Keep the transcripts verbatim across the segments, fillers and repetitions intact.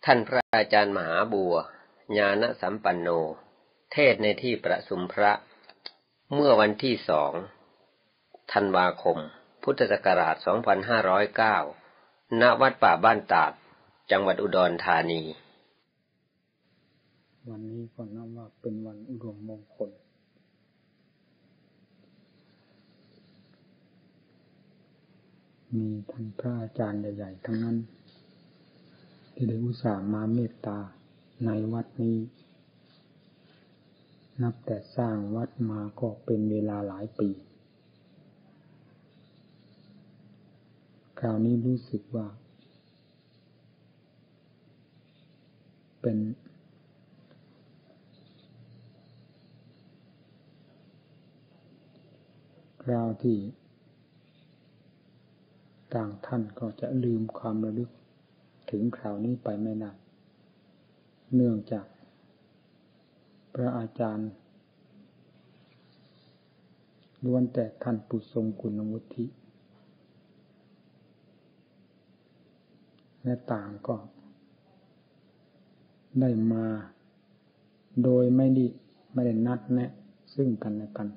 ท่านพระอาจารย์มหาบัวญาณสัมปันโนเทศน์ในที่ประชุมพระเมื่อวันที่สองธันวาคมพุทธศักราชสองพันห้าร้อยเก้าณวัดป่าบ้านตาดจังหวัดอุดรธานีวันนี้ก็นับว่าเป็นวันอุดมมงคลมีท่านพระอาจารย์ใหญ่ๆทั้งนั้นที่ได้อุตส่าห์มาเมตตาในวัดนี้นับแต่สร้างวัดมาก็เป็นเวลาหลายปีคราวนี้รู้สึกว่าเป็นคราวที่ต่างท่านก็จะลืมความระลึกถึงคราวนี้ไปไม่ได้เนื่องจากพระอาจารย์ล้วนแต่ท่านผู้ทรงคุณวุฒิและต่างก็ได้มาโดยไม่ได้ไม่ได้นัดแนะซึ่งกันและกัน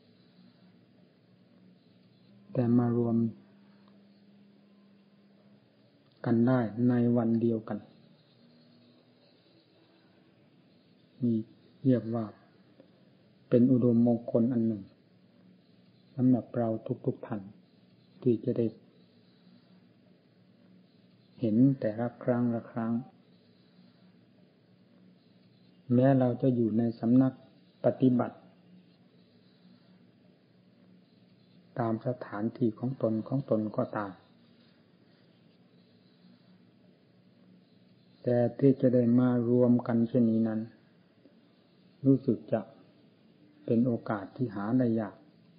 แต่มารวมกันได้ในวันเดียวกันมีเรียกว่าเป็นอุดมมงคลอันหนึ่งสำหรับเราทุกๆท่านที่จะได้เห็นแต่ละครั้งละครั้งแม้เราจะอยู่ในสำนักปฏิบัติตามสถานที่ของตนของตนก็ตามแต่ที่จะได้มารวมกันเช่นนี้นั้นรู้สึกจะเป็นโอกาสที่หาได้ยาก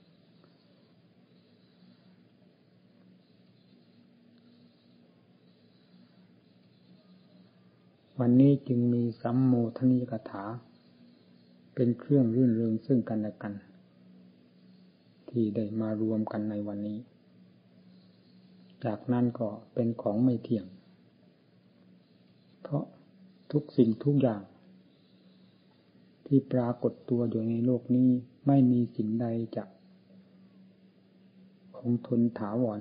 วันนี้จึงมีสัมโมทนิกถาเป็นเครื่องรื่นเริงซึ่งกันและกันที่ได้มารวมกันในวันนี้จากนั้นก็เป็นของไม่เที่ยงเพราะทุกสิ่งทุกอย่างที่ปรากฏตัวอยู่ในโลกนี้ไม่มีสิ่งใดจะคงทนถาวร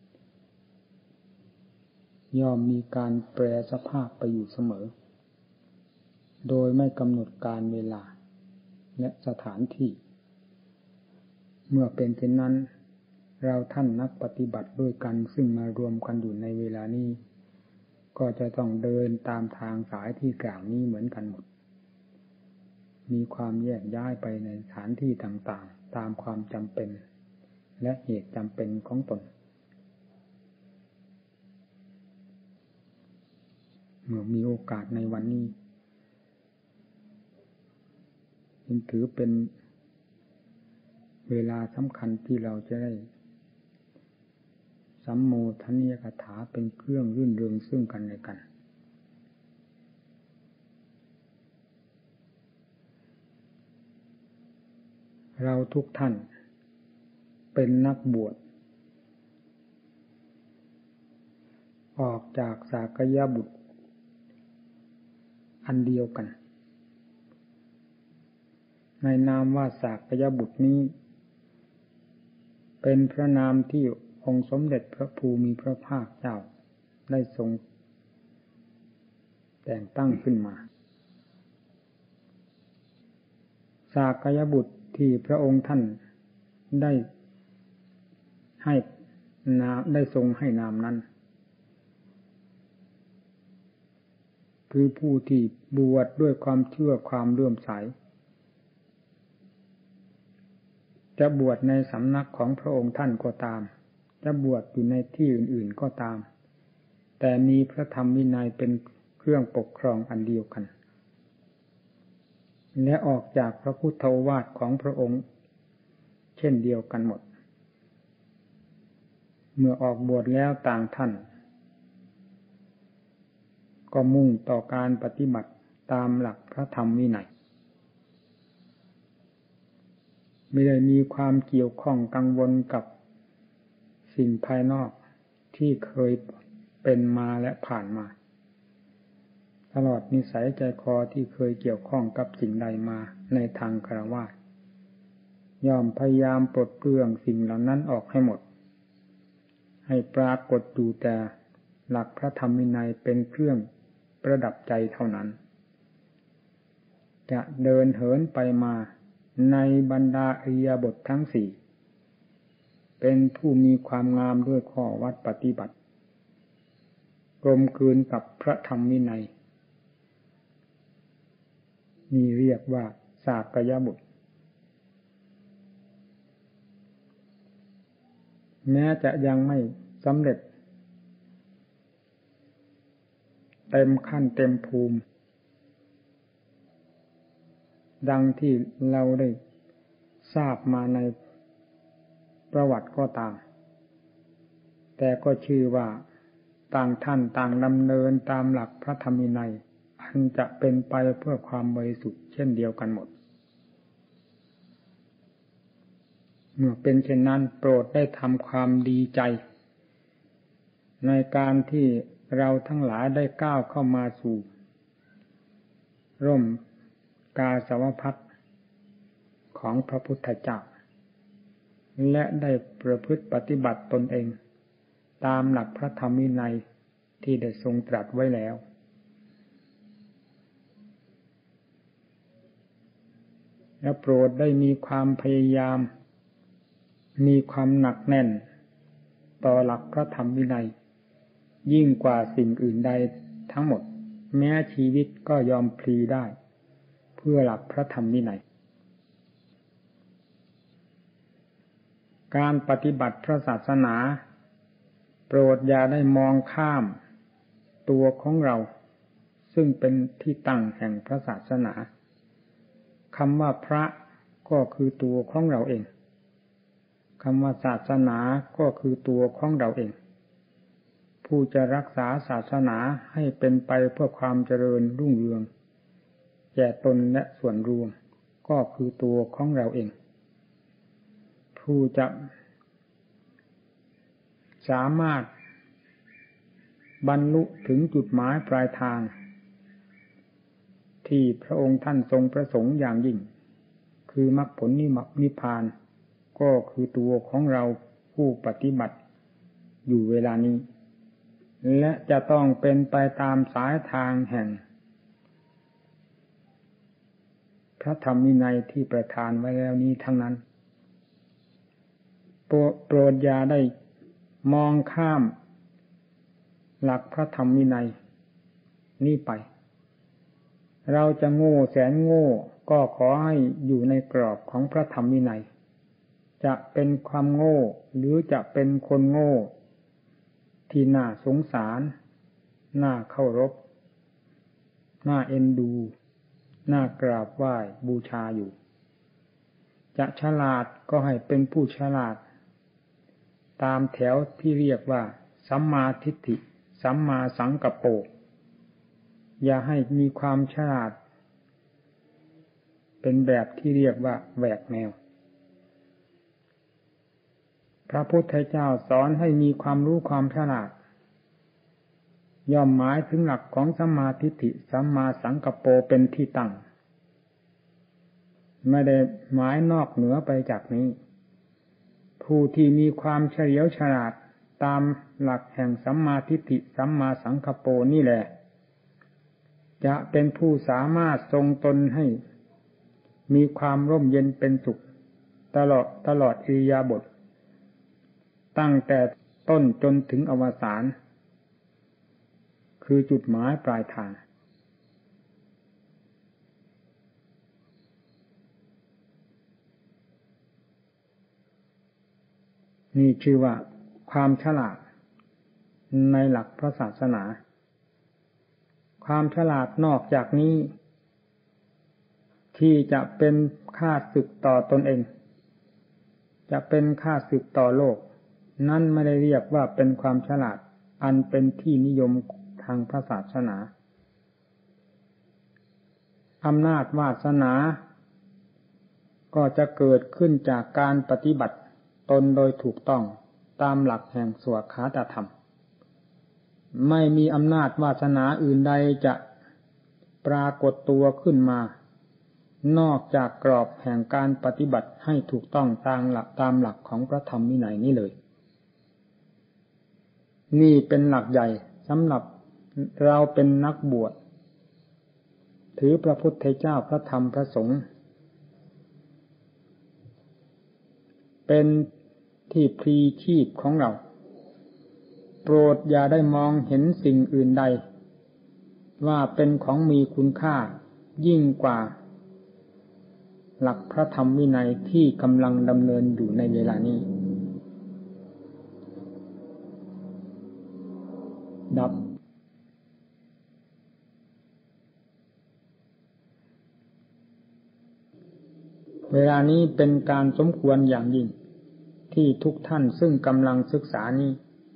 ย่อมมีการแปรสภาพไปอยู่เสมอโดยไม่กำหนดการเวลาและสถานที่เมื่อเป็นเช่นนั้นเราท่านนักปฏิบัติด้วยกันซึ่งมารวมกันอยู่ในเวลานี้ก็จะต้องเดินตามทางสายที่กล่าวนี้เหมือนกันหมดมีความแยกย้ายไปในสถานที่ต่างๆตามความจำเป็นและเหตุจำเป็นของตนเมื่อมีโอกาสในวันนี้จึงถือเป็นเวลาสำคัญที่เราจะได้สัมโมทนิกถาเป็นเครื่องรื่นเริงซึ่งกันและกันเราทุกท่านเป็นนักบวชออกจากสากยบุตรอันเดียวกันในนามว่าสากยบุตรนี้เป็นพระนามที่องค์สมเด็จพระภูมิพระภาคเจ้าได้ทรงแต่งตั้งขึ้นมาสากยบุตรที่พระองค์ท่านได้ให้นามได้ทรงให้นามนั้นคือผู้ที่บวชด้วยความเชื่อความเลื่อมใสจะบวชในสำนักของพระองค์ท่านก็ตามจะบวชอยู่ในที่อื่นๆก็ตามแต่มีพระธรรมวินัยเป็นเครื่องปกครองอันเดียวกันและออกจากพระพุทธโอวาทของพระองค์เช่นเดียวกันหมดเมื่อออกบวชแล้วต่างท่านก็มุ่งต่อการปฏิบัติตามหลักพระธรรมวินัยไม่ได้มีความเกี่ยวข้องกังวลกับสิ่งภายนอกที่เคยเป็นมาและผ่านมาตลอดนิสัยใจคอที่เคยเกี่ยวข้องกับสิ่งใดมาในทางฆราวาสย่อมพยายามปลดเปลื้องสิ่งเหล่านั้นออกให้หมดให้ปรากฏอยู่แต่หลักพระธรรมวินัยเป็นเครื่องประดับใจเท่านั้นจะเดินเหินไปมาในบรรดาอิริยาบถทั้งสี่เป็นผู้มีความงามด้วยข้อวัดปฏิบัติกลมกลืนกับพระธรรมวินัยนี่เรียกว่าสากยบุตรแม้จะยังไม่สำเร็จเต็มขั้นเต็มภูมิดังที่เราได้ทราบมาในประวัติก็ตามแต่ก็ชื่อว่าต่างท่านต่างดำเนินตามหลักพระธรรมวินัยอันจะเป็นไปเพื่อความบริสุทธิ์เช่นเดียวกันหมดเมื่อเป็นเช่นนั้นโปรดได้ทำความดีใจในการที่เราทั้งหลายได้ก้าวเข้ามาสู่ร่มกาสาวพัสต์ของพระพุทธเจ้าและได้ประพฤติปฏิบัติตนเองตามหลักพระธรรมวินัยที่ได้ทรงตรัสไว้แล้วและโปรดได้มีความพยายามมีความหนักแน่นต่อหลักพระธรรมวินัยยิ่งกว่าสิ่งอื่นใดทั้งหมดแม้ชีวิตก็ยอมพลีได้เพื่อหลักพระธรรมวินัยการปฏิบัติพระศาสนาโปรดอย่าได้มองข้ามตัวของเราซึ่งเป็นที่ตั้งแห่งพระศาสนาคำว่าพระก็คือตัวของเราเองคำว่าศาสนาก็คือตัวของเราเองผู้จะรักษาศาสนาให้เป็นไปเพื่อความเจริญรุ่งเรืองแก่ตนและส่วนรวมก็คือตัวของเราเองผู้จะสามารถบรรลุถึงจุดหมายปลายทางที่พระองค์ท่านทรงประสงค์อย่างยิ่งคือมรรคผลนิพพานก็คือตัวของเราผู้ปฏิบัติอยู่เวลานี้และจะต้องเป็นไปตามสายทางแห่งพระธรรมวินัยที่ประทานไว้แล้วนี้ทั้งนั้นโปรดอย่าได้มองข้ามหลักพระธรรมวินัยนี้ไปเราจะโง่แสนโง่ก็ขอให้อยู่ในกรอบของพระธรรมวินัยจะเป็นความโง่หรือจะเป็นคนโง่ที่น่าสงสารน่าเคารพน่าเอ็นดูน่ากราบไหว้บูชาอยู่จะฉลาดก็ให้เป็นผู้ฉลาดตามแถวที่เรียกว่าสัมมาทิฏฐิสัมมาสังกัปโปอย่าให้มีความฉลาดเป็นแบบที่เรียกว่าแหวกแนวพระพุทธเจ้าสอนให้มีความรู้ความฉลาดย่อมหมายถึงหลักของสัมมาทิฏฐิสัมมาสังกัปโปเป็นที่ตั้งไม่ได้หมายนอกเหนือไปจากนี้ผู้ที่มีความเฉลียวฉลาดตามหลักแห่งสัมมาทิฏฐิสัมมาสังกัปโปนี่แหละจะเป็นผู้สามารถทรงตนให้มีความร่มเย็นเป็นสุขตลอดตลอดอิริยาบถตั้งแต่ต้นจนถึงอวสานคือจุดหมายปลายทางนี่ชื่อว่าความฉลาดในหลักพระศาสนาความฉลาดนอกจากนี้ที่จะเป็นข้าศึกต่อตนเองจะเป็นข้าศึกต่อโลกนั่นไม่ได้เรียกว่าเป็นความฉลาดอันเป็นที่นิยมทางพระศาสนาอำนาจวาสนาก็จะเกิดขึ้นจากการปฏิบัติตนโดยถูกต้องตามหลักแห่งสวขาตธรรมไม่มีอำนาจวาสนาอื่นใดจะปรากฏตัวขึ้นมานอกจากกรอบแห่งการปฏิบัติให้ถูกต้องตามหลักตามหลักของพระธรรมวินัยนี้เลยนี่เป็นหลักใหญ่สำหรับเราเป็นนักบวชถือพระพุทธเจ้าพระธรรมพระสงฆ์เป็นที่พลีชีพของเราโปรดอย่าได้มองเห็นสิ่งอื่นใดว่าเป็นของมีคุณค่ายิ่งกว่าหลักพระธรรมวินัยที่กำลังดำเนินอยู่ในเวลานี้ดับเวลานี้เป็นการสมควรอย่างยิ่งที่ทุกท่านซึ่งกำลังศึกษานี้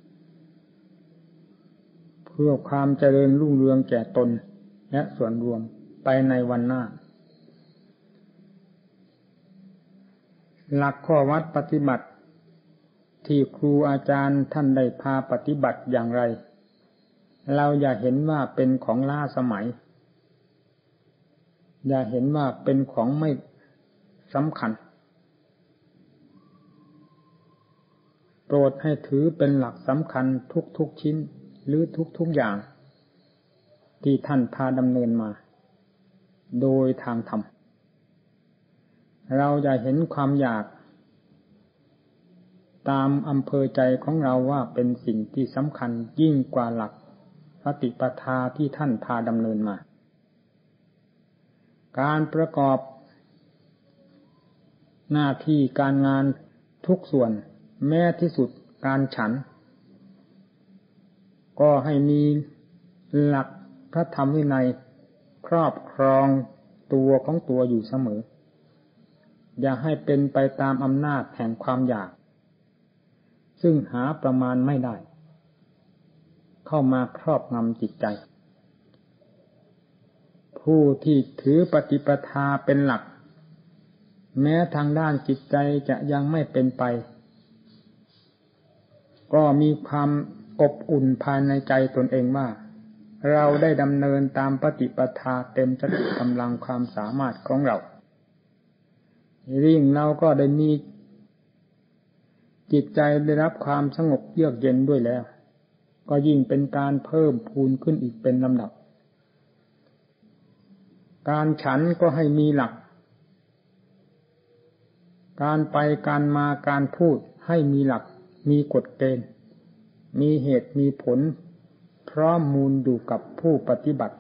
เพื่อความเจริญรุ่งเรืองแก่ตนและส่วนรวมไปในวันหน้าหลักข้อวัดปฏิบัติที่ครูอาจารย์ท่านได้พาปฏิบัติอย่างไรเราอย่าเห็นว่าเป็นของล้าสมัยอย่าเห็นว่าเป็นของไม่สำคัญโปรดให้ถือเป็นหลักสำคัญทุกๆชิ้นหรือทุกๆอย่างที่ท่านพาดำเนินมาโดยทางธรรมเราอย่าเห็นความอยากตามอำเภอใจของเราว่าเป็นสิ่งที่สำคัญยิ่งกว่าหลักปฏิปทาที่ท่านพาดำเนินมาการประกอบหน้าที่การงานทุกส่วนแม้ที่สุดการฉันก็ให้มีหลักพระธรรมวินัยครอบครองตัวของตัวอยู่เสมออย่าให้เป็นไปตามอำนาจแห่งความอยากซึ่งหาประมาณไม่ได้เข้ามาครอบงำจิตใจผู้ที่ถือปฏิปทาเป็นหลักแม้ทางด้านจิตใจจะยังไม่เป็นไปก็มีความอบอุ่นภายในใจตนเองว่าเราได้ดำเนินตามปฏิปทาเต็มสติกำลังความสามารถของเรายิ่งเราก็ได้มีจิตใจได้รับความสงบเยือกเย็นด้วยแล้วก็ยิ่งเป็นการเพิ่มพูนขึ้นอีกเป็นลำดับการฉันก็ให้มีหลักการไปการมาการพูดให้มีหลักมีกฎเกณฑ์มีเหตุมีผลพร้อมมูลอยู่กับผู้ปฏิบัติ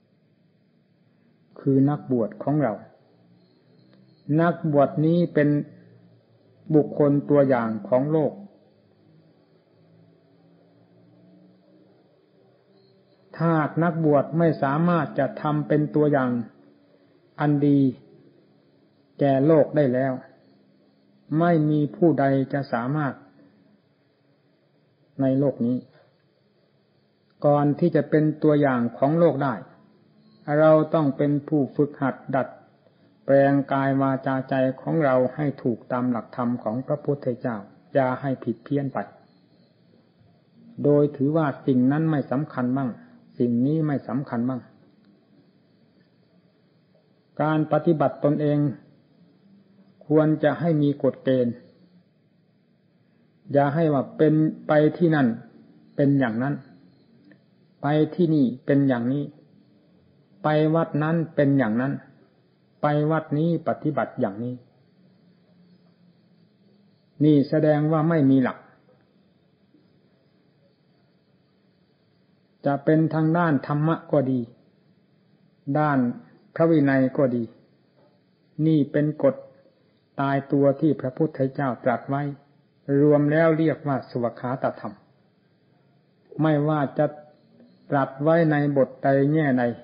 คือนักบวชของเรานักบวชนี้เป็นบุคคลตัวอย่างของโลกถ้านักบวชไม่สามารถจะทำเป็นตัวอย่างอันดีแก่โลกได้แล้วไม่มีผู้ใดจะสามารถในโลกนี้ก่อนที่จะเป็นตัวอย่างของโลกได้เราต้องเป็นผู้ฝึกหัดดัดแปลงกายวาจาใจของเราให้ถูกตามหลักธรรมของพระพุทธเจ้าอย่าให้ผิดเพี้ยนไปโดยถือว่าสิ่งนั้นไม่สำคัญบ้างสิ่งนี้ไม่สำคัญบ้างการปฏิบัติตนเองควรจะให้มีกฎเกณฑ์อย่าให้ว่าเป็นไปที่นั่นเป็นอย่างนั้นไปที่นี่เป็นอย่างนี้ไปวัดนั้นเป็นอย่างนั้นไปวัดนี้ปฏิบัติอย่างนี้นี่แสดงว่าไม่มีหลักจะเป็นทางด้านธรรมะก็ดีด้านพระวินัยก็ดีนี่เป็นกฎตายตัวที่พระพุทธเจ้าตรัสไว้รวมแล้วเรียกว่าสวขาตธรรมไม่ว่าจะตรัสไว้ในบทใดแง่ใด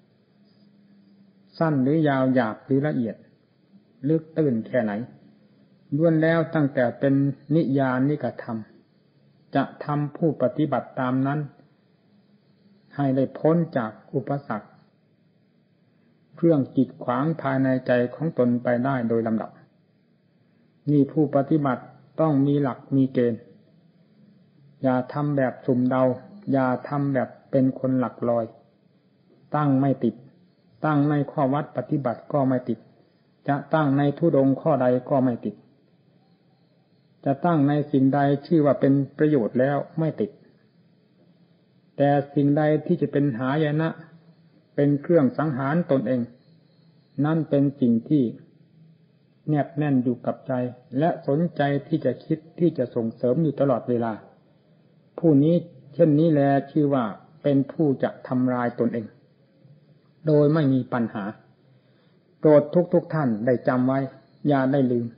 สั้นหรือยาวหยาบหรือละเอียดลึกตื้นแค่ไหนล้วนแล้วตั้งแต่เป็นนิยานิกธรรมจะทำผู้ปฏิบัติตามนั้นให้ได้พ้นจากอุปสรรคเครื่องกีดขวางภายในใจของตนไปได้โดยลำดับนี่ผู้ปฏิบัติต้องมีหลักมีเกณฑ์อย่าทำแบบสุ่มเดาอย่าทำแบบเป็นคนหลักลอยตั้งไม่ติดตั้งในข้อวัดปฏิบัติก็ไม่ติดจะตั้งในธุดงค์ข้อใดก็ไม่ติดจะตั้งในสิ่งใดชื่อว่าเป็นประโยชน์แล้วไม่ติดแต่สิ่งใดที่จะเป็นหายนะเป็นเครื่องสังหารตนเองนั่นเป็นสิ่งที่แนบแน่นอยู่กับใจและสนใจที่จะคิดที่จะส่งเสริมอยู่ตลอดเวลาผู้นี้เช่นนี้แลชื่อว่าเป็นผู้จะทำลายตนเองโดยไม่มีปัญหาโปรดทุกทุกท่านได้จำไว้อย่าได้ลืม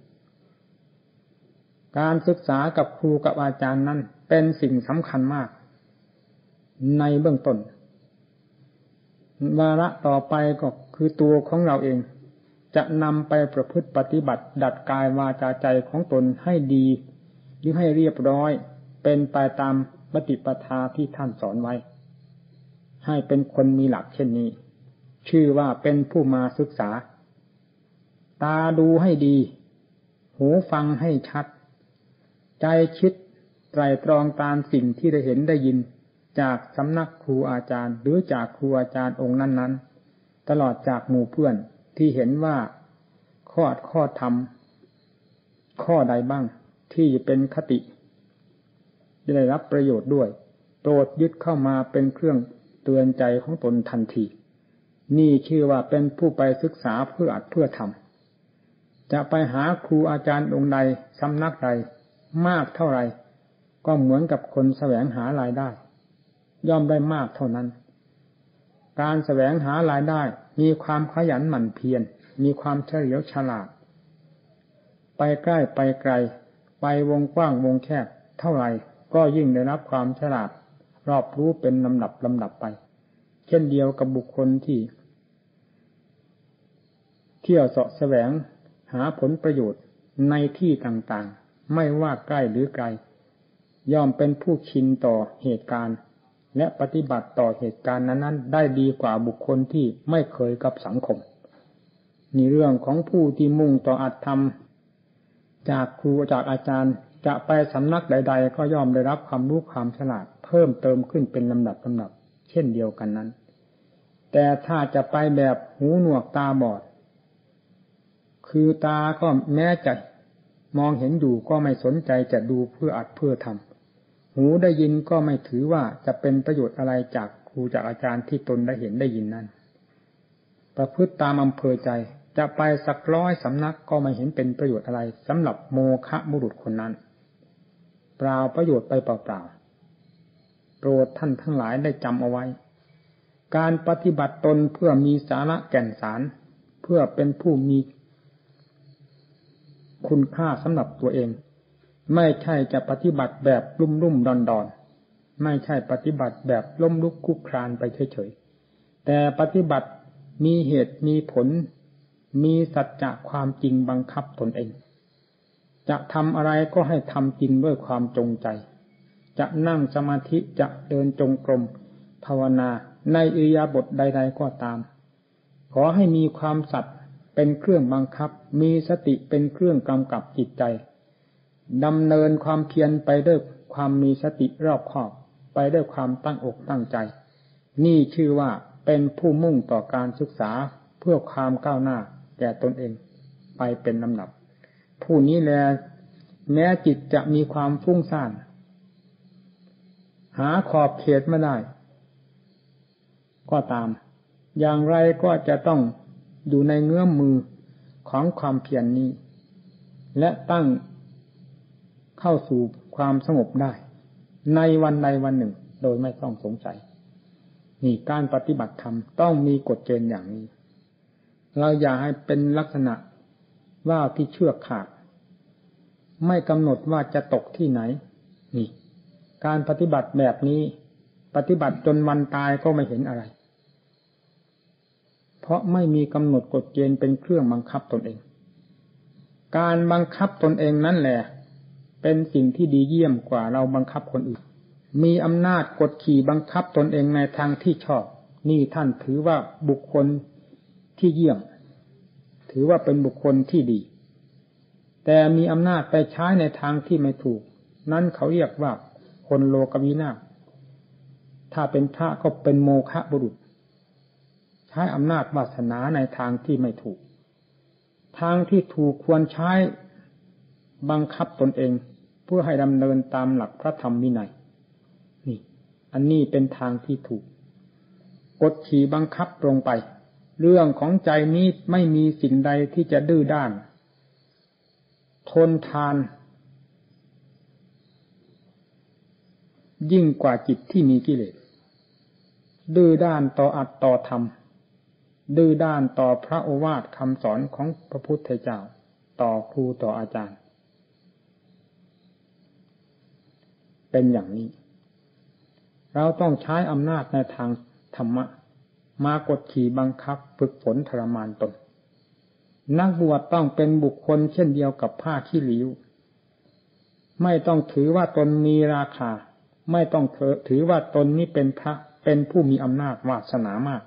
การศึกษากับครูกับอาจารย์นั้นเป็นสิ่งสำคัญมากในเบื้องต้นวาระต่อไปก็คือตัวของเราเองจะนำไปประพฤติปฏิบัติดัดกายวาจาใจของตนให้ดีหรือให้เรียบร้อยเป็นไปตามปฏิปทาที่ท่านสอนไว้ให้เป็นคนมีหลักเช่นนี้ชื่อว่าเป็นผู้มาศึกษาตาดูให้ดีหูฟังให้ชัดใจคิดไตร่ตรองตามสิ่งที่ได้เห็นได้ยินจากสำนักครูอาจารย์หรือจากครูอาจารย์องค์นั้นๆตลอดจากหมู่เพื่อนที่เห็นว่าข้อข้อธรรมข้อใดบ้างที่เป็นคติจะได้รับประโยชน์ด้วยโปรดยึดเข้ามาเป็นเครื่องเตือนใจของตนทันทีนี่ชื่อว่าเป็นผู้ไปศึกษาเพื่ออัดเพื่อทำจะไปหาครูอาจารย์องค์ใดสำนักใดมากเท่าไรก็เหมือนกับคนแสวงหารายได้ย่อมได้มากเท่านั้นการแสวงหารายได้มีความขยันหมั่นเพียรมีความเฉลียวฉลาดไปใกล้ไปไกลไปวงกว้างวงแคบเท่าไรก็ยิ่งได้รับความฉลาดรอบรู้เป็นลำดับลำดับไปเช่นเดียวกับบุคคลที่เที่ยวเสาะแสวงหาผลประโยชน์ในที่ต่างๆไม่ว่าใกล้หรือไกลย่อมเป็นผู้ชินต่อเหตุการณ์และปฏิบัติต่อเหตุการณ์นั้นๆได้ดีกว่าบุคคลที่ไม่เคยกับสังคมนี่เรื่องของผู้ที่มุ่งต่ออัตธรรมจากครูจากอาจารย์จะไปสำนักใดๆก็ย่อมได้รับความรู้ความฉลาดเพิ่มเติมขึ้นเป็นลำดับลำดับเช่นเดียวกันนั้นแต่ถ้าจะไปแบบหูหนวกตาบอดคือตาก็แม้จะมองเห็นอยู่ก็ไม่สนใจจะดูเพื่ออัดเพื่อทำหูได้ยินก็ไม่ถือว่าจะเป็นประโยชน์อะไรจากครูจากอาจารย์ที่ตนได้เห็นได้ยินนั้นประพฤติตามอำเภอใจจะไปสักร้อยสำนักก็ไม่เห็นเป็นประโยชน์อะไรสำหรับโมฆะบุรุษคนนั้นเปล่าประโยชน์ไปเปล่าๆโปรดท่านทั้งหลายได้จำเอาไว้การปฏิบัติตนเพื่อมีสาระแก่นสารเพื่อเป็นผู้มีคุณค่าสำหรับตัวเองไม่ใช่จะปฏิบัติแบบลุ่มลุ่มดอนดอนไม่ใช่ปฏิบัติแบบล้มลุกคลุกคลานไปเฉยๆแต่ปฏิบัติมีเหตุมีผลมีสัจจะความจริงบังคับตนเองจะทำอะไรก็ให้ทำจริงด้วยความจงใจจะนั่งสมาธิจะเดินจงกรมภาวนาในอิริยาบถใดๆก็ตามขอให้มีความสัตย์เป็นเครื่องบังคับมีสติเป็นเครื่องกำกับจิตใจดำเนินความเพียรไปด้วยความมีสติรอบคอบไปด้วยความตั้งอกตั้งใจนี่ชื่อว่าเป็นผู้มุ่งต่อการศึกษาเพื่อความก้าวหน้าแก่ตนเองไปเป็นลำดับผู้นี้แลแม้จิตจะมีความฟุ้งซ่านหาขอบเขตไม่ได้ก็ตามอย่างไรก็จะต้องอยู่ในเงื้อมมือของความเพียร น, นี้และตั้งเข้าสู่ความสงบได้ในวันใดวันหนึ่งโดยไม่ต้องสงสัยนี่การปฏิบัติธรรมต้องมีกฎเกณฑ์อย่างนี้เราอย่าให้เป็นลักษณะว่าที่เชือกขาดไม่กำหนดว่าจะตกที่ไหนนี่การปฏิบัติแบบนี้ปฏิบัติจนวันตายก็ไม่เห็นอะไรเพราะไม่มีกำหนดกฎเกณฑ์เป็นเครื่องบังคับตนเองการบังคับตนเองนั่นแหละเป็นสิ่งที่ดีเยี่ยมกว่าเราบังคับคนอื่นมีอำนาจกดขี่บังคับตนเองในทางที่ชอบนี่ท่านถือว่าบุคคลที่เยี่ยมถือว่าเป็นบุคคลที่ดีแต่มีอำนาจไปใช้ในทางที่ไม่ถูกนั่นเขาเรียกว่าคนโลกวินาศถ้าเป็นพระก็เป็นโมฆะบุรุษใช้อำนาจวาสนาในทางที่ไม่ถูกทางที่ถูกควรใช้บังคับตนเองเพื่อให้ดำเนินตามหลักพระธรรมวินัยนี่อันนี้เป็นทางที่ถูกกดขี่บังคับตรงไปเรื่องของใจนี้ไม่มีสิ่งใดที่จะดื้อด้านทนทานยิ่งกว่าจิตที่มีกิเลสดื้อด้านต่ออัตต่อธรรมดื้อด้านต่อพระโอวาทคำสอนของพระพุทธเจ้าต่อครูต่ออาจารย์เป็นอย่างนี้เราต้องใช้อำนาจในทางธรรมะมากดขี่บังคับฝึกฝนทรมานตนนักบวชต้องเป็นบุคคลเช่นเดียวกับผ้าขี้ริ้วไม่ต้องถือว่าตนมีราคาไม่ต้องถือว่าตนนี้เป็นพระเป็นผู้มีอำนาจวาสนามาก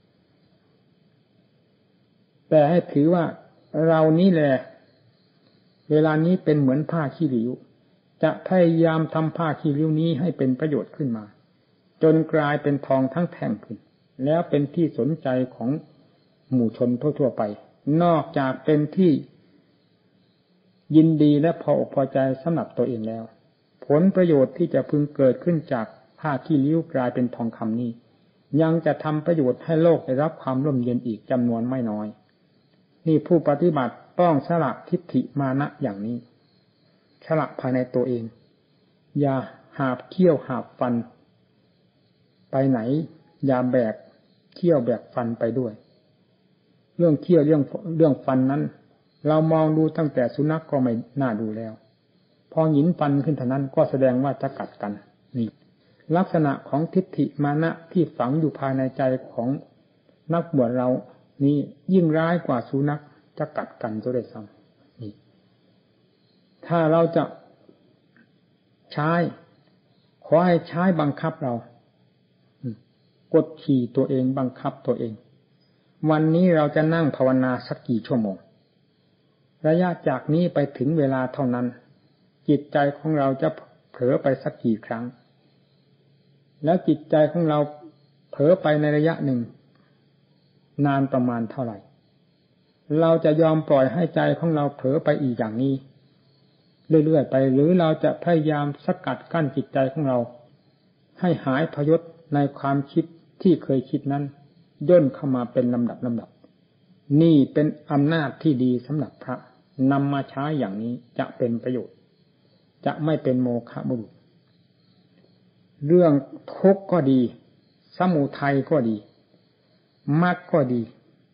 แต่ให้ถือว่าเรานี้แหละเวลานี้เป็นเหมือนผ้าขี้ริ้วจะพยายามทำผ้าขี้ริ้วนี้ให้เป็นประโยชน์ขึ้นมาจนกลายเป็นทองทั้งแท่งขึ้นแล้วเป็นที่สนใจของหมู่ชนทั่วๆไปนอกจากเป็นที่ยินดีและพออกพอใจสำหรับตัวเองแล้วผลประโยชน์ที่จะพึงเกิดขึ้นจากผ้าขี้ริ้วกลายเป็นทองคำนี้ยังจะทำประโยชน์ให้โลกได้รับความร่มเย็นอีกจำนวนไม่น้อยนี่ผู้ปฏิบัติต้องสละทิฏฐิมานะอย่างนี้สละภายในตัวเองอย่าหาบเขี้ยวหาบฟันไปไหนอย่าแบกเขี้ยวแบกฟันไปด้วยเรื่องเขี้ยวเรื่องเรื่องฟันนั้นเรามองดูตั้งแต่สุนัข ก, ก็ไม่น่าดูแล้วพอหยินฟันขึ้นเท่านั้นก็แสดงว่าจะกัดกันนี่ลักษณะของทิฏฐิมานะที่ฝังอยู่ภายในใจของนักบวชเรานี่ยิ่งร้ายกว่าสุนัขจะกัดกันซะด้วยซ้ำนี่ถ้าเราจะใช้ขอให้ใช้บังคับเรากดขี่ตัวเองบังคับตัวเองวันนี้เราจะนั่งภาวนาสักกี่ชั่วโมงระยะจากนี้ไปถึงเวลาเท่านั้นจิตใจของเราจะเผลอไปสักกี่ครั้งแล้วจิตใจของเราเผลอไปในระยะหนึ่งนานประมาณเท่าไหร่เราจะยอมปล่อยให้ใจของเราเผลอไปอีกอย่างนี้เรื่อยๆไปหรือเราจะพยายามสกัดกั้นจิตใจของเราให้หายพยศในความคิดที่เคยคิดนั้นย่นเข้ามาเป็นลำดับลำดับนี่เป็นอำนาจที่ดีสำหรับพระนำมาใช้อย่างนี้จะเป็นประโยชน์จะไม่เป็นโมฆะบุรุษเรื่องทุกข์ก็ดีสมุทัยก็ดีมรรคก็ดี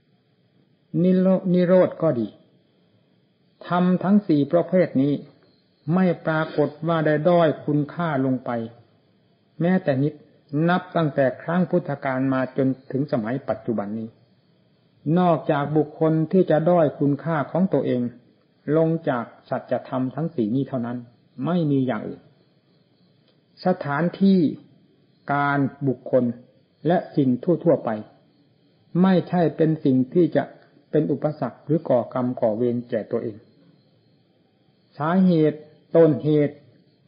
นิโรธก็ดีธรรมทั้งสี่ประเภทนี้ไม่ปรากฏว่าได้ด้อยคุณค่าลงไปแม้แต่นิดนับตั้งแต่ครั้งพุทธกาลมาจนถึงสมัยปัจจุบันนี้นอกจากบุคคลที่จะด้อยคุณค่าของตัวเองลงจากสัจธรรมทั้งสี่นี้เท่านั้นไม่มีอย่างอื่นสถานที่การบุคคลและสิ่งทั่วๆไปไม่ใช่เป็นสิ่งที่จะเป็นอุปสรรคหรือก่อกรรมก่อเวรแก่ตัวเองสาเหตุต้นเหตุ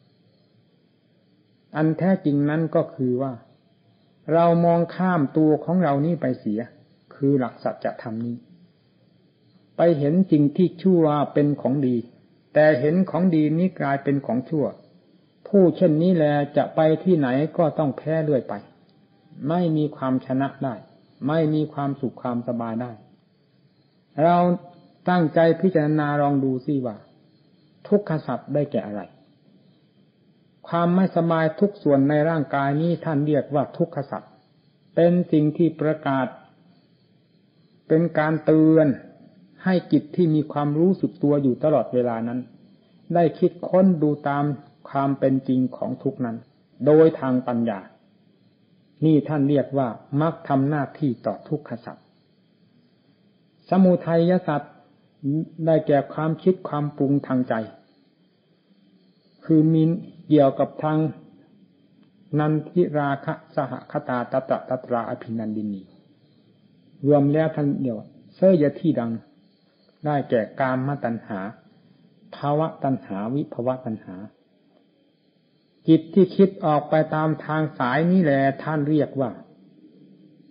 อันแท้จริงนั้นก็คือว่าเรามองข้ามตัวของเรานี้ไปเสียคือหลักสัจธรรมนี้ไปเห็นสิ่งที่ชั่วเป็นของดีแต่เห็นของดีนี้กลายเป็นของชั่วผู้เช่นนี้แลจะไปที่ไหนก็ต้องแพ้เรื่อยไปไม่มีความชนะได้ไม่มีความสุขความสบายได้เราตั้งใจพิจารณาลองดูสิว่าทุกขสัตว์ได้แก่อะไรความไม่สบายทุกส่วนในร่างกายนี้ท่านเรียกว่าทุกขสัตว์เป็นสิ่งที่ประกาศเป็นการเตือนให้จิตที่มีความรู้สึกตัวอยู่ตลอดเวลานั้นได้คิดค้นดูตามความเป็นจริงของทุกนั้นโดยทางปัญญานี่ท่านเรียกว่ามรรคทำหน้าที่ต่อทุกขสัตว์สมุทัยสัตว์ได้แก่ความคิดความปรุงทางใจคือมีเกี่ยวกับทางนันทิราคะสหคตาตตะตัตราอภินันดินีรวมแล้วท่านเดียวเสยที่ดังได้แก่กามตัณหาภาวะตัณหาวิภวะตัณหาจิตที่คิดออกไปตามทางสายนี้แหละท่านเรียกว่า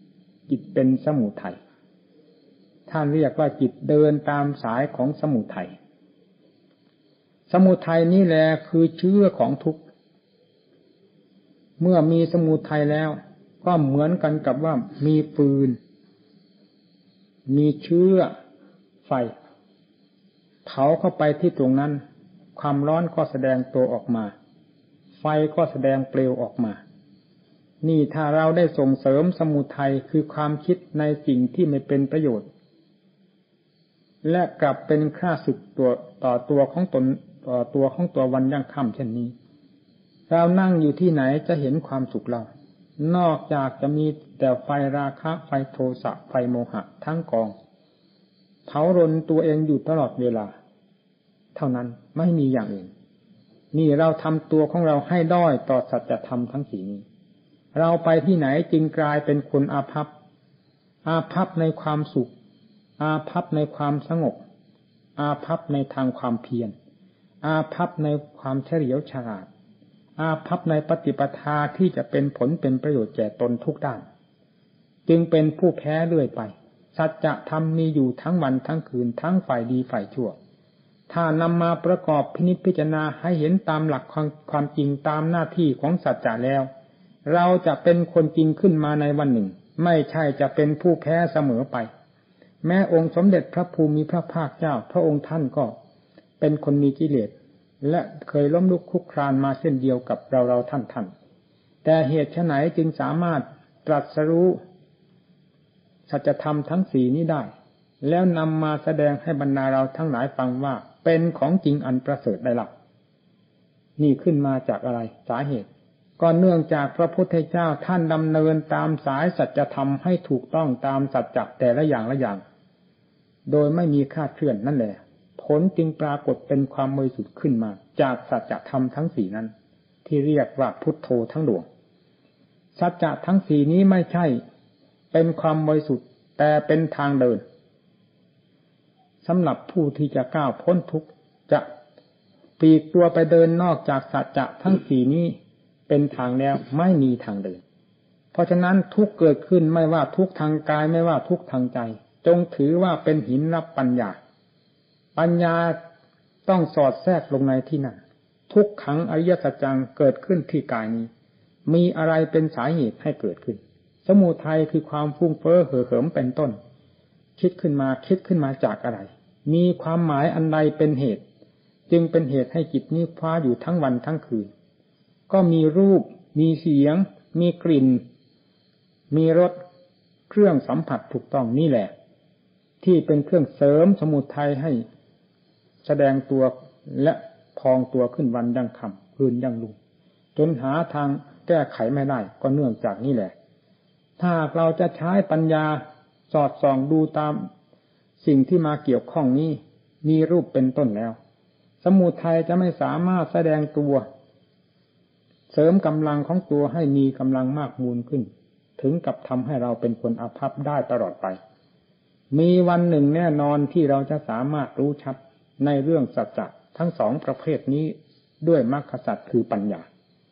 จิตเป็นสมุทัยท่านเรียกว่าจิตเดินตามสายของสมุทัยสมุทัยนี่แหละคือเชื้อของทุกข์เมื่อมีสมุทัยแล้วก็เหมือนกันกับว่ามีฟืนมีเชื้อไฟเผาเข้าไปที่ตรงนั้นความร้อนก็แสดงตัวออกมาไฟก็แสดงเปลวออกมานี่ถ้าเราได้ส่งเสริมสมุทัยคือความคิดในสิ่งที่ไม่เป็นประโยชน์และกลับเป็นค่าศึกตัวต่อตัวของตนต่อตัวของตัววันยั่งค่ำเช่นนี้เรานั่งอยู่ที่ไหนจะเห็นความสุขเรานอกจากจะมีแต่ไฟราคะไฟโทสะไฟโมหะทั้งกองเผารนตัวเองอยู่ตลอดเวลาเท่านั้นไม่มีอย่างอื่นนี่เราทำตัวของเราให้ด้อยต่อสัจธรรมทั้งสี่นี้เราไปที่ไหนจึงกลายเป็นคนอาภัพอาภัพในความสุขอาภัพในความสงบอาภัพในทางความเพียรอาภัพในความเฉลียวฉลาดอาภัพในปฏิปทาที่จะเป็นผลเป็นประโยชน์แก่ตนทุกด้านจึงเป็นผู้แพ้เรื่อยไปสัจธรรมมีอยู่ทั้งวันทั้งคืนทั้งฝ่ายดีฝ่ายชั่วถ้านำมาประกอบพินิจพิจารณาให้เห็นตามหลักความความจริงตามหน้าที่ของสัจจะแล้วเราจะเป็นคนจริงขึ้นมาในวันหนึ่งไม่ใช่จะเป็นผู้แพ้เสมอไปแม้องค์สมเด็จพระภูมิพระภาคเจ้าพระองค์ท่านก็เป็นคนมีกิเลสและเคยล้มลุกคลุกคลานมาเช่นเดียวกับเราเราท่านท่านแต่เหตุไฉนจึงสามารถตรัสรู้สัจธรรมทั้งสี่นี้ได้แล้วนำมาแสดงให้บรรดาเราทั้งหลายฟังว่าเป็นของจริงอันประเสริฐได้ล่ะนี่ขึ้นมาจากอะไรสาเหตุก็เนื่องจากพระพุทธเจ้าท่านดำเนินตามสายสัจธรรมให้ถูกต้องตามสัจจะแต่ละอย่างละอย่างโดยไม่มีคลาดเคลื่อนนั่นแหละผลจึงปรากฏเป็นความบริสุทธิ์ขึ้นมาจากสัจธรรมทั้งสี่นั้นที่เรียกว่าพุทโธทั้งดวงสัจจะทั้งสี่นี้ไม่ใช่เป็นความบริสุทธิ์แต่เป็นทางเดินสำหรับผู้ที่จะก้าวพ้นทุกข์จะปลีกตัวไปเดินนอกจากสัจจะทั้งสี่นี้เป็นทางแล้วไม่มีทางเดินเพราะฉะนั้นทุกข์เกิดขึ้นไม่ว่าทุกข์ทางกายไม่ว่าทุกข์ทางใจจงถือว่าเป็นหินรับปัญญาปัญญาต้องสอดแทรกลงในที่นั้นทุกขังอริยสัจจังเกิดขึ้นที่กายนี้มีอะไรเป็นสาเหตุให้เกิดขึ้นสมุทัยคือความฟุ้งเฟ้อเห่อเหิมเป็นต้นคิดขึ้นมาคิดขึ้นมาจากอะไรมีความหมายอันใดเป็นเหตุจึงเป็นเหตุให้จิตนี้คว้าอยู่ทั้งวันทั้งคืนก็มีรูปมีเสียงมีกลิ่นมีรสเครื่องสัมผัสถูกต้องนี่แหละที่เป็นเครื่องเสริมสมุทัยให้แสดงตัวและพองตัวขึ้นวันยังค่ำคืนยังรุ่งจนหาทางแก้ไขไม่ได้ก็เนื่องจากนี่แหละถ้าเราจะใช้ปัญญาสอดส่องดูตามสิ่งที่มาเกี่ยวข้องนี้มีรูปเป็นต้นแล้วสมุทัยจะไม่สามารถแสดงตัวเสริมกำลังของตัวให้มีกำลังมากมูลขึ้นถึงกับทำให้เราเป็นคนอาภัพได้ตลอดไปมีวันหนึ่งแน่นอนที่เราจะสามารถรู้ชัดในเรื่องสัจจะทั้งสองประเภทนี้ด้วยมรรคสัจคือปัญญา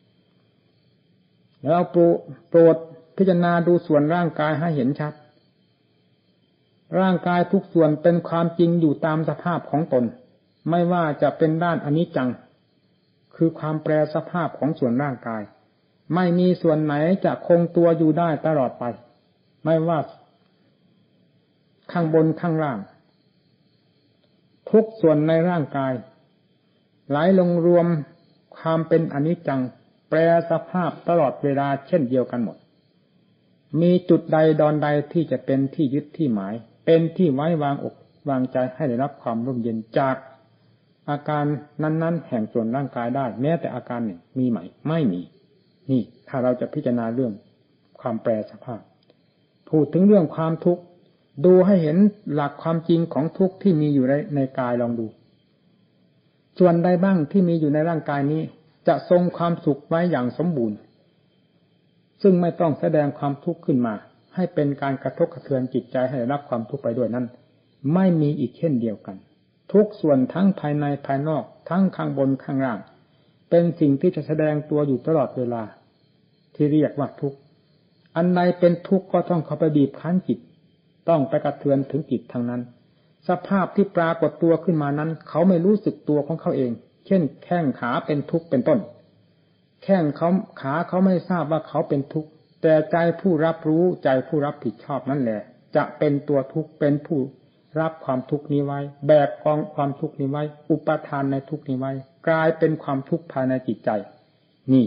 แล้วโปรดพิจารณาดูส่วนร่างกายให้เห็นชัดร่างกายทุกส่วนเป็นความจริงอยู่ตามสภาพของตนไม่ว่าจะเป็นด้านอนิจจังคือความแปรสภาพของส่วนร่างกายไม่มีส่วนไหนจะคงตัวอยู่ได้ตลอดไปไม่ว่าข้างบนข้างล่างทุกส่วนในร่างกายไหลลงรวมความเป็นอนิจจังแปรสภาพตลอดเวลาเช่นเดียวกันหมดมีจุดใดดอนใดที่จะเป็นที่ยึดที่หมายเป็นที่ไว้วางอกวางใจให้ได้รับความร่มเย็นจากอาการนั้นๆแห่งส่วนร่างกายได้แม้แต่อาการหนึ่งมีไหมไม่มีนี่ถ้าเราจะพิจารณาเรื่องความแปรสภาพพูดถึงเรื่องความทุกข์ดูให้เห็นหลักความจริงของทุกข์ที่มีอยู่ในในกายลองดูส่วนใดบ้างที่มีอยู่ในร่างกายนี้จะทรงความสุขไว้อย่างสมบูรณ์ซึ่งไม่ต้องแสดงความทุกข์ขึ้นมาให้เป็นการกระทบกระเทือนจิตใจให้รับความทุกข์ไปด้วยนั้นไม่มีอีกเช่นเดียวกันทุกส่วนทั้งภายในภายนอกทั้งข้างบนข้างล่างเป็นสิ่งที่จะแสดงตัวอยู่ตลอดเวลาที่เรียกว่าทุกข์อันใดเป็นทุกข์ก็ต้องเข้าไปบีบคั้นจิตต้องไปกระเทือนถึงจิตทางนั้นสภาพที่ปรากฏตัวขึ้นมานั้นเขาไม่รู้สึกตัวของเขาเองเช่นแข้งขาเป็นทุกข์เป็นต้นแข้งเขาขาเขาไม่ทราบว่าเขาเป็นทุกข์แต่ใจผู้รับรู้ใจผู้รับผิดชอบนั่นแหละจะเป็นตัวทุกข์เป็นผู้รับความทุกข์นี้ไว้แบกกองความทุกข์นี้ไว้อุปทานในทุกข์นี้ไว้กลายเป็นความทุกข์ภายในจิตใจนี่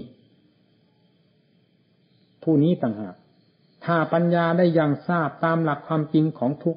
ผู้นี้ต่างหากถ้าปัญญาได้ยังทราบตามหลักความจริงของทุกข์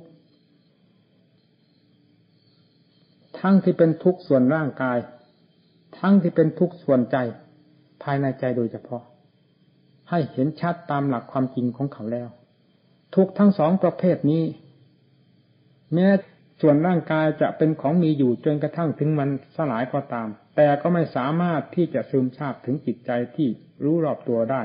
ทั้งที่เป็นทุกข์ส่วนร่างกายทั้งที่เป็นทุกข์ส่วนใจภายในใจโดยเฉพาะให้เห็นชัดตามหลักความจริงของเขาแล้วทุกข์ทั้งสองประเภทนี้แม้ส่วนร่างกายจะเป็นของมีอยู่จนกระทั่งถึงมันสลายก็ตามแต่ก็ไม่สามารถที่จะซึมซาบถึงจิตใจที่รู้รอบตัวได้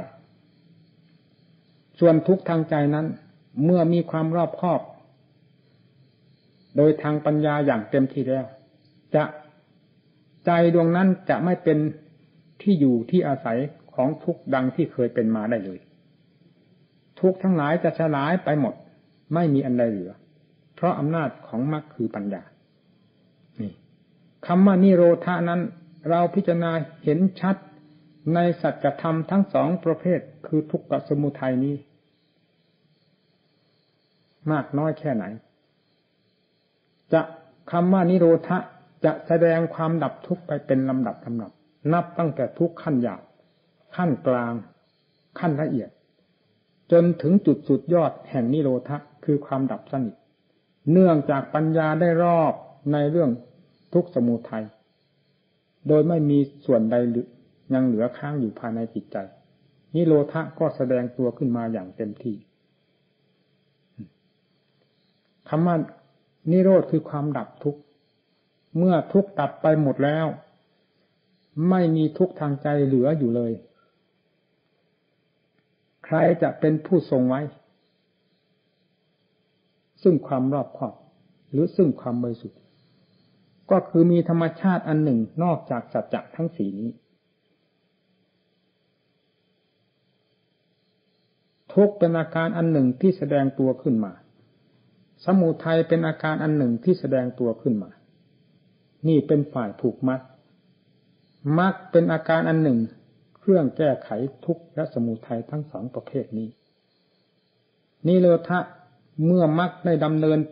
ส่วนทุกข์ทางใจนั้นเมื่อมีความรอบคอบโดยทางปัญญาอย่างเต็มที่แล้วจะใจดวงนั้นจะไม่เป็นที่อยู่ที่อาศัยของทุกข์ดังที่เคยเป็นมาได้เลยทุกข์ทั้งหลายจะสลายไปหมดไม่มีอันใดเหลือเพราะอำนาจของมรรคคือปัญญานี่คำว่านิโรธานั้นเราพิจารณาเห็นชัดในสัจธรรมทั้งสองประเภทคือทุกข์กับสมุทัยนี้มากน้อยแค่ไหนจะคำว่านิโรธะจะแสดงความดับทุกข์ไปเป็นลำดับลำดับนับตั้งแต่ทุกข์ขั้นหยาบขั้นกลางขั้นละเอียดจนถึงจุดสุดยอดแห่งนิโรธะคือความดับสนิทเนื่องจากปัญญาได้รอบในเรื่องทุกข์สมุทัยโดยไม่มีส่วนใดยังเหลือค้างอยู่ภายในจิตใจนิโรธะก็แสดงตัวขึ้นมาอย่างเต็มที่คำว่านิโรธคือความดับทุกข์เมื่อทุกข์ดับไปหมดแล้วไม่มีทุกข์ทางใจเหลืออยู่เลยใครจะเป็นผู้ทรงไว้ซึ่งความรอบคอบหรือซึ่งความบริสุทธิ์ก็คือมีธรรมชาติอันหนึ่งนอกจากสัจจะทั้งสี่นี้ทุกข์เป็นอาการอันหนึ่งที่แสดงตัวขึ้นมาสมุทัยเป็นอาการอันหนึ่งที่แสดงตัวขึ้นมานี่เป็นฝ่ายผูกมัดมรรคเป็นอาการอันหนึ่งเครื่องแก้ไขทุกข์และสมุทัยทั้งสองประเภทนี้นิโรธะเมื่อมรรคได้ดำเนิน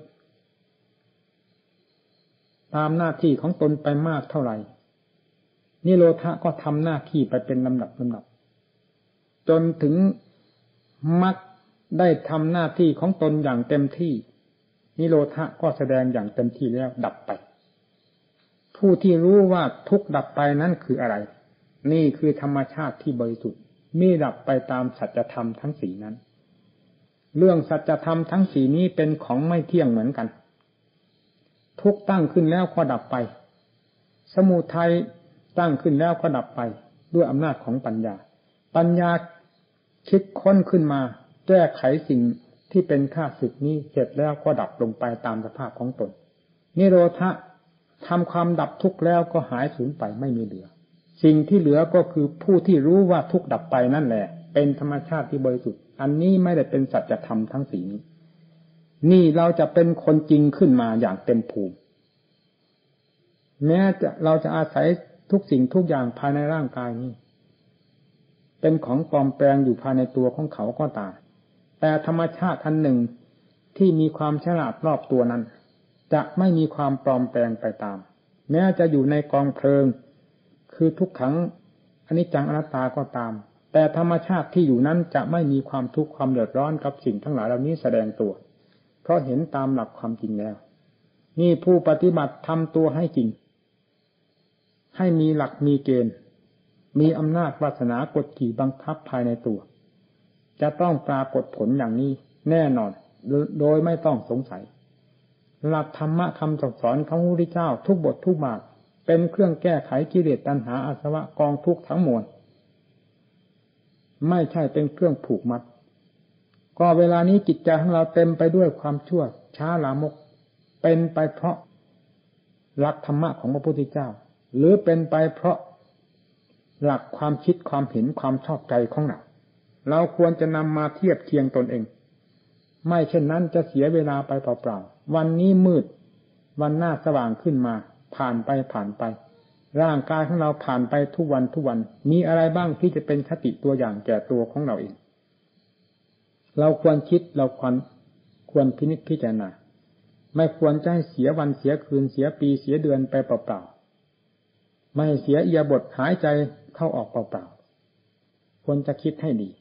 ตามหน้าที่ของตนไปมากเท่าไหร่นิโรธะก็ทำหน้าที่ไปเป็นลำดับลำดับจนถึงมรรคได้ทำหน้าที่ของตนอย่างเต็มที่นิโรธะก็แสดงอย่างเต็มที่แล้วดับไปผู้ที่รู้ว่าทุกข์ดับไปนั้นคืออะไรนี่คือธรรมชาติที่บริสุทธิ์มีดับไปตามสัจธรรมทั้งสี่นั้นเรื่องสัจธรรมทั้งสี่นี้เป็นของไม่เที่ยงเหมือนกันทุกข์ตั้งขึ้นแล้วก็ดับไปสมุทัยตั้งขึ้นแล้วก็ดับไปด้วยอำนาจของปัญญาปัญญาคิดค้นขึ้นมาแก้ไขสิ่งที่เป็นข้าศึกนี้เสร็จแล้วก็ดับลงไปตามสภาพของตนนิโรธะทำความดับทุกข์แล้วก็หายสูญไปไม่มีเหลือสิ่งที่เหลือก็คือผู้ที่รู้ว่าทุกข์ดับไปนั่นแหละเป็นธรรมชาติที่บริสุทธิ์อันนี้ไม่ได้เป็นสัจธรรมทั้งสี่นี้นี่เราจะเป็นคนจริงขึ้นมาอย่างเต็มภูมิแม้จะเราจะอาศัยทุกสิ่งทุกอย่างภายในร่างกายนี้เป็นของปลอมแปลงอยู่ภายในตัวของเขาก็ตามแต่ธรรมชาติอันหนึ่งที่มีความฉลาดรอบตัวนั้นจะไม่มีความปลอมแปลงไปตามแม้จะอยู่ในกองเพลิงคือทุกขังอนิจจังอนัตตาก็ตามแต่ธรรมชาติที่อยู่นั้นจะไม่มีความทุกข์ความเดือดร้อนกับสิ่งทั้งหลายเหล่านี้แสดงตัวเพราะเห็นตามหลักความจริงแล้วนี่ผู้ปฏิบัติทำตัวให้จริงให้มีหลักมีเกณฑ์มีอำนาจวาสนากดขี่บังคับภายในตัวจะต้องปรากฏผลอย่างนี้แน่นอนโดยไม่ต้องสงสัยหลักธรรมะคำสอนของพระพุทธเจ้าทุกบททุกบาทเป็นเครื่องแก้ไขกิเลสตัณหาอาสวะกองทุกข์ทั้งมวลไม่ใช่เป็นเครื่องผูกมัดก็เวลานี้จิตใจของเราเต็มไปด้วยความชั่วช้าลามกเป็นไปเพราะหลักธรรมะของพระพุทธเจ้าหรือเป็นไปเพราะหลักความคิดความเห็นความชอบใจของเราเราควรจะนำมาเทียบเคียงตนเองไม่เช่นนั้นจะเสียเวลาไปเปล่าๆวันนี้มืดวันหน้าสว่างขึ้นมาผ่านไปผ่านไปร่างกายของเราผ่านไปทุกวันทุกวันมีอะไรบ้างที่จะเป็นคติตัวอย่างแก่ตัวของเราเองเราควรคิดเราควรควรพินิจพิจารณาไม่ควรจะให้เสียวันเสียคืนเสียปีเสียเดือนไปเปล่าๆไม่เสียอิริยาบถหายใจเข้าออกเปล่าๆควรจะคิดให้ดี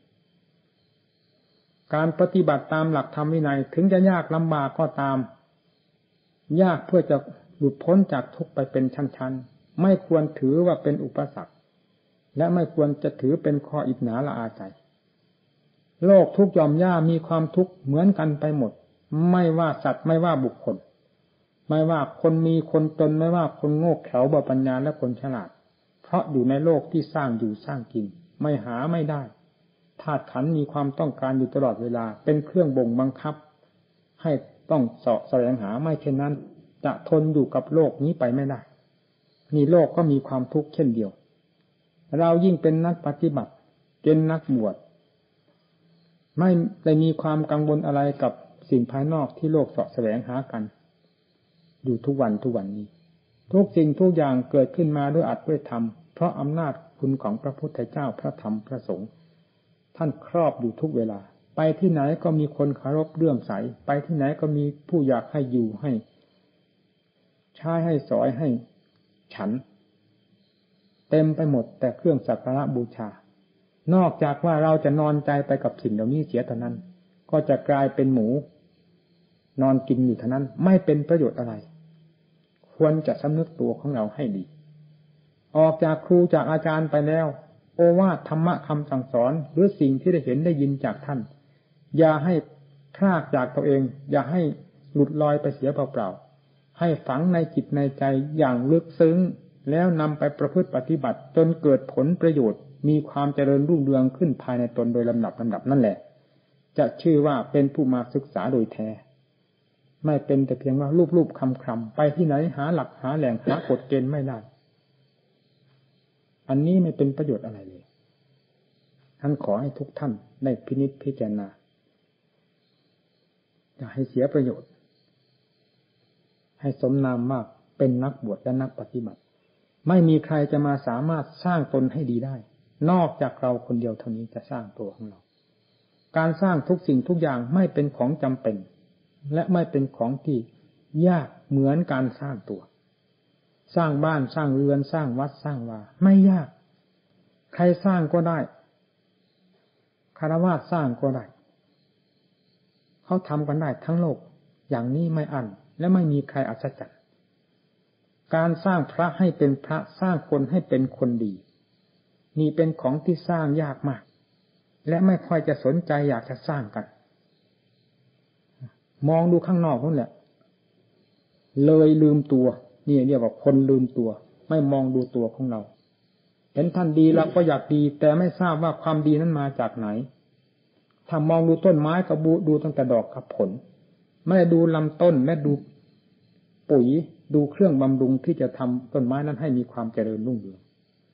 การปฏิบัติตามหลักธรรมวินัยถึงจะยากลำบากก็ตามยากเพื่อจะหลุดพ้นจากทุกข์ไปเป็นชั้นๆไม่ควรถือว่าเป็นอุปสรรคและไม่ควรจะถือเป็นข้ออิจฉาละอาใจโลกทุกหย่อมย่ามีความทุกข์เหมือนกันไปหมดไม่ว่าสัตว์ไม่ว่าบุคคลไม่ว่าคนมีคนจนไม่ว่าคนโง่เขลาบ่ปัญญาและคนฉลาดเพราะอยู่ในโลกที่สร้างอยู่สร้างกินไม่หาไม่ได้ธาตุขันธ์มีความต้องการอยู่ตลอดเวลาเป็นเครื่องบ่งบังคับให้ต้องเสาะแสวงหาไม่เช่นนั้นจะทนอยู่กับโลกนี้ไปไม่ได้มีโลกก็มีความทุกข์เช่นเดียวเรายิ่งเป็นนักปฏิบัติเป็นนักบวชไม่ได้มีความกังวลอะไรกับสิ่งภายนอกที่โลกเสาะแสวงหากันอยู่ทุกวันทุกวันนี้ทุกสิ่งทุกอย่างเกิดขึ้นมาด้วยอัตด้วยธรรมเพราะอำนาจคุณของพระพุทธเจ้าพระธรรมพระสงฆ์ท่านครอบอยู่ทุกเวลาไปที่ไหนก็มีคนเคารพเลื่อมใสไปที่ไหนก็มีผู้อยากให้อยู่ให้ใช้ให้สอยให้ฉันเต็มไปหมดแต่เครื่องสักการะบูชานอกจากว่าเราจะนอนใจไปกับสิ่งเหล่านี้เสียเท่านั้นก็จะกลายเป็นหมูนอนกินอยู่เท่านั้นไม่เป็นประโยชน์อะไรควรจะสำนึกตัวของเราให้ดีออกจากครูจากอาจารย์ไปแล้วโอวาทธรรมะคำสั่งสอนหรือสิ่งที่ได้เห็นได้ยินจากท่านอย่าให้พลากจากตัวเองอย่าให้หลุดลอยไปเสียเปล่าๆให้ฝังในจิตในใจอย่างลึกซึ้งแล้วนำไปประพฤติปฏิบัติจนเกิดผลประโยชน์มีความเจริญรุ่งเรืองขึ้นภายในตนโดยลำดับลำดับนั่นแหละจะชื่อว่าเป็นผู้มาศึกษาโดยแท้ไม่เป็นแต่เพียงว่ารูปๆคำๆไปที่ไหนหาหลักหาแหล่งหากฎเกณฑ์ไม่ได้อันนี้ไม่เป็นประโยชน์อะไรเลยท่านขอให้ทุกท่านได้พินิจพิจารณาอย่าให้เสียประโยชน์ให้สมนามมากเป็นนักบวชและนักปฏิบัติไม่มีใครจะมาสามารถสร้างตนให้ดีได้นอกจากเราคนเดียวเท่านี้จะสร้างตัวของเราการสร้างทุกสิ่งทุกอย่างไม่เป็นของจำเป็นและไม่เป็นของที่ยากเหมือนการสร้างตัวสร้างบ้านสร้างเรือนสร้างวัดสร้างวาไม่ยากใครสร้างก็ได้คฤหัสถ์สร้างก็ได้เขาทำกันได้ทั้งโลกอย่างนี้ไม่อั้นและไม่มีใครอัศจรรย์การสร้างพระให้เป็นพระสร้างคนให้เป็นคนดีนี่เป็นของที่สร้างยากมากและไม่ค่อยจะสนใจอยากจะสร้างกันมองดูข้างนอกนั่นแหละเลยลืมตัวนี่เรียกว่าคนลืมตัวไม่มองดูตัวของเราเห็นท่านดีเราก็อยากดีแต่ไม่ทราบว่าความดีนั้นมาจากไหนถ้ามองดูต้นไม้ก็บูดูตั้งแต่ดอกกับผลไม่ได้ดูลำต้นและดูปุ๋ยดูเครื่องบำรุงที่จะทำต้นไม้นั้นให้มีความเจริญรุ่งเรือง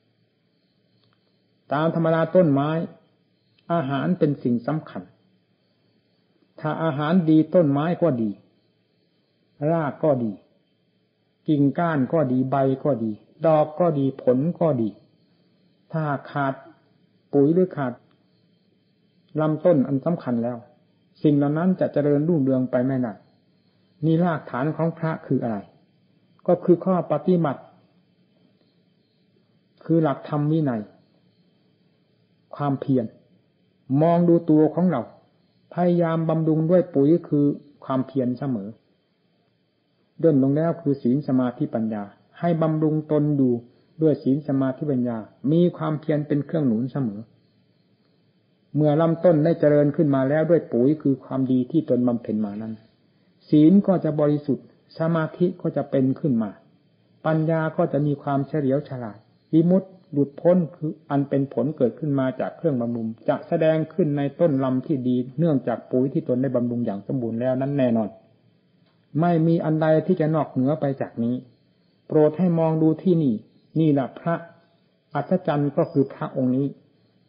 ตามธรรมดาต้นไม้อาหารเป็นสิ่งสำคัญถ้าอาหารดีต้นไม้ก็ดีรากก็ดีกิ่งก้านก็ดีใบก็ดีดอกก็ดีผลก็ดีถ้าขาดปุ๋ยหรือขาดลำต้นอันสำคัญแล้วสิ่งเหล่านั้นจะเจริญรุ่งเรืองไปไม่ได้นี่รากฐานของพระคืออะไรก็คือข้อปฏิบัติคือหลักธรรมวินัยความเพียรมองดูตัวของเราพยายามบำรุงด้วยปุ๋ยคือความเพียรเสมอด้นลงแล้วคือศีลสมาธิปัญญาให้บำรุงตนอยู่ด้วยศีลสมาธิปัญญามีความเพียรเป็นเครื่องหนุนเสมอเมื่อลำต้นได้เจริญขึ้นมาแล้วด้วยปุ๋ยคือความดีที่ตนบำเพ็ญมานั้นศีลก็จะบริสุทธิ์สมาธิก็จะเป็นขึ้นมาปัญญาก็จะมีความเฉลียวฉลาดวิมุตติหลุดพ้นคืออันเป็นผลเกิดขึ้นมาจากเครื่องบำรุงจะแสดงขึ้นในต้นลำที่ดีเนื่องจากปุ๋ยที่ตนได้บำรุงอย่างสมบูรณ์แล้วนั้นแน่นอนไม่มีอันใดที่จะนอกเหนือไปจากนี้โปรดให้มองดูที่นี่นี่แหละพระอัศจรรย์ก็คือพระองค์นี้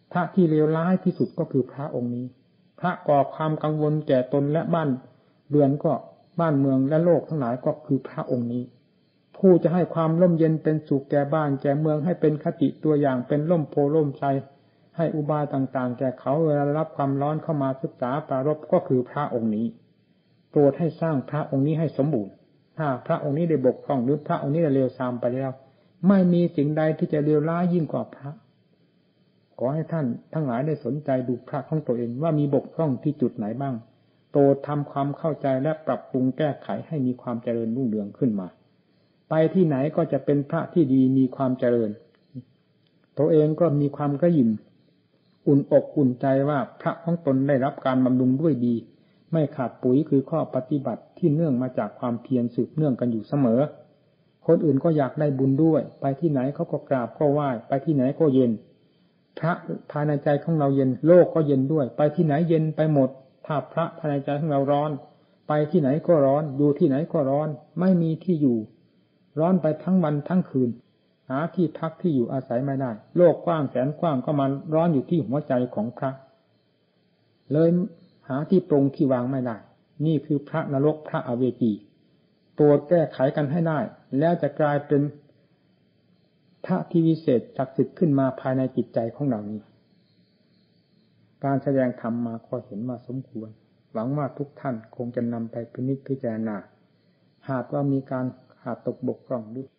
พระที่เลวร้ายที่สุดก็คือพระองค์นี้พระก่อความกังวลแก่ตนและบ้านเรือนก็บ้านเมืองและโลกทั้งหลายก็คือพระองค์นี้ผู้จะให้ความร่มเย็นเป็นสุขแก่บ้านแก่เมืองให้เป็นคติตัวอย่างเป็นร่มโพล่มไทรให้อุบายต่างๆแก่เขาเวลารับความร้อนเข้ามาศึกษาปรารภก็คือพระองค์นี้โปรดให้สร้างพระองค์นี้ให้สมบูรณ์ถ้าพระองค์นี้ได้บกพร่องหรือพระองค์นี้ได้เลวทรามไปแล้วไม่มีสิ่งใดที่จะเลวร้ายยิ่งกว่าพระขอให้ท่านทั้งหลายได้สนใจดูพระของตัวเองว่ามีบกพร่องที่จุดไหนบ้างโปรดทำความเข้าใจและปรับปรุงแก้ไขให้มีความเจริญรุ่งเรืองขึ้นมาไปที่ไหนก็จะเป็นพระที่ดีมีความเจริญตัวเองก็มีความกระหยิ่มอุ่นอกอุ่นใจว่าพระของตนได้รับการบำรุงด้วยดีไม่ขาดปุ๋ยคือข้อปฏิบัติที่เนื่องมาจากความเพียรสืบเนื่องกันอยู่เสมอคนอื่นก็อยากได้บุญด้วยไปที่ไหนเขาก็กราบก็ไหว้ไปที่ไหนก็เย็นพระภายในใจของเราเย็นโลกก็เย็นด้วยไปที่ไหนเย็นไปหมดถ้าพระภายในใจของเราร้อนไปที่ไหนก็ร้อนอยู่ที่ไหนก็ร้อนไม่มีที่อยู่ร้อนไปทั้งวันทั้งคืนหาที่พักที่อยู่อาศัยไม่ได้โลกกว้างแสนกว้างก็มาร้อนอยู่ที่หัวใจของพระเลยหาที่ปรงที่วางไม่ได้นี่คือพระนรกพระอเวจีโปรดแก้ไขกันให้ได้แล้วจะกลายเป็นพระที่วิเศษศักดิ์สิทธิ์ขึ้นมาภายในจิตใจของเรานี้การแสดงธรรมมาก็เห็นว่าสมควรหวังว่าทุกท่านคงจะนำไปพินิจพิจารณาหากว่ามีการขาดตกบกพร่องหรือ